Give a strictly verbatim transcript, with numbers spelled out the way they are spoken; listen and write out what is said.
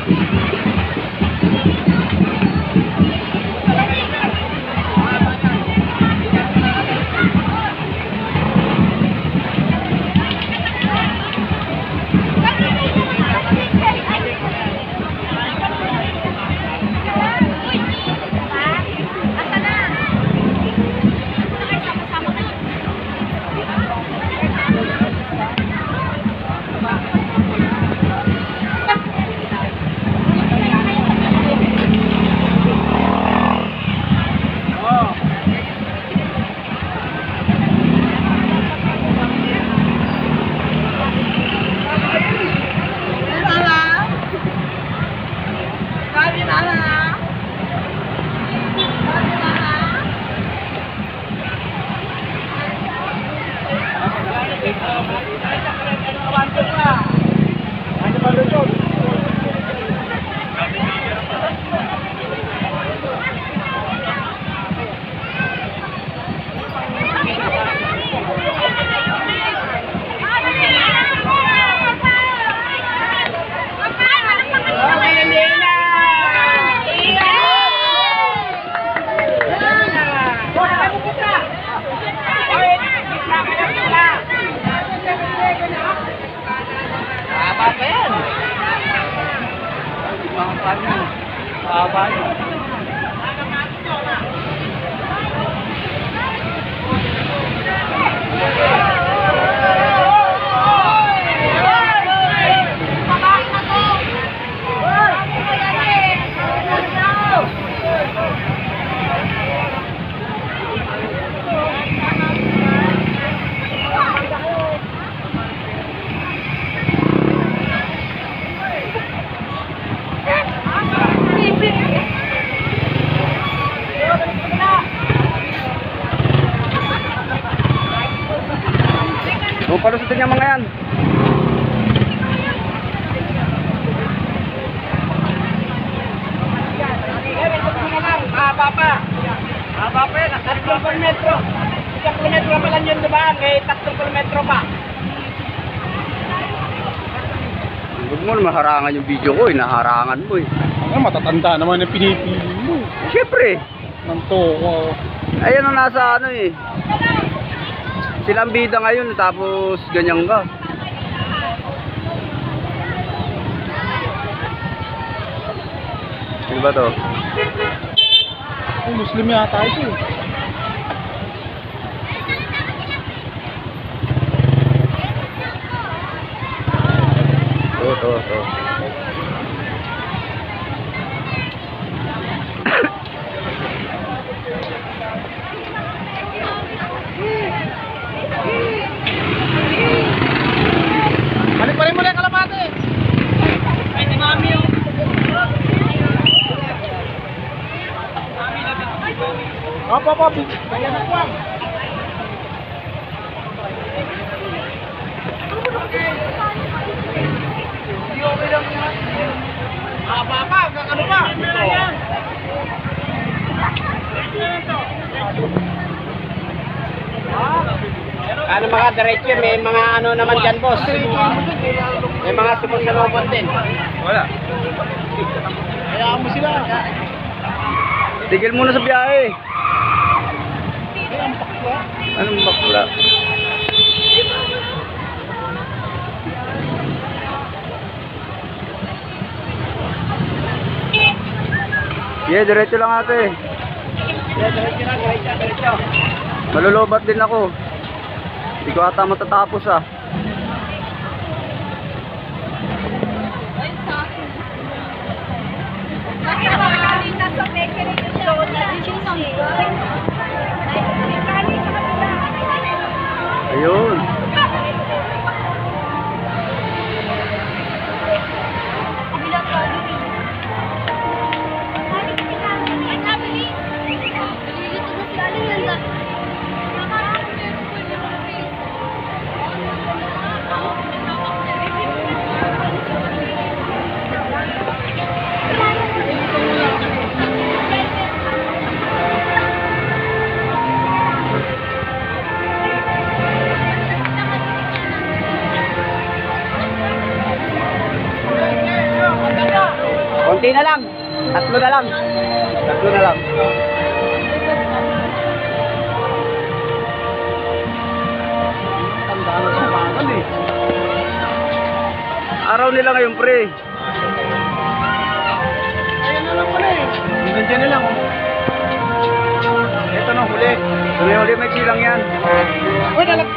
Palusutin niya mga yan. Haba pa. Haba pa yan. tatlong kilometro. Isang kilometro pa lang yun diba? May tatlong kilometro pa. Huwag mo naman harangan yung video ko eh. Naharangan mo eh. Ano, matatanda naman yung pinipili mo. Siyempre. Nanto ko. Ayan ang nasa ano eh. Silang bida ngayon tapos ganyan ka. Ano ba to? Ay, Muslim yata ito eh. Ito, ito, ito. Balik pa rin mo na yung kalapate. Ay, si Mami yung... Opo, opo. Kaya na po. Hindi okay lang yan. Haba pa, hanggang ano pa? Ano mga diretso, may mga ano naman dyan, boss. May mga sumusunod din. Wala. Hayaan mo sila. Tigil muna sa biyahe. Anong bakla? Yeah, diretso lang ate. Yeah, diretso na, diretso, diretso. Malulobat din ako. Hindi ko ata matatapos ah. Ayun. Hindi na lang. Tatlo na lang. Tatlo na lang. Tandaan na sa pangal eh. Araw nila ngayon, pre. Ayan na lang pala eh. Nandiyan na lang oh. Ito na huli. Tuloy ulit may silang yan. Uy, nalag